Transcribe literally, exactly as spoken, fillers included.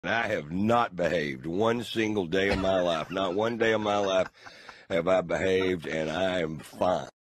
I have not behaved one single day of my life. Not one day of my life have I behaved, and I am fine.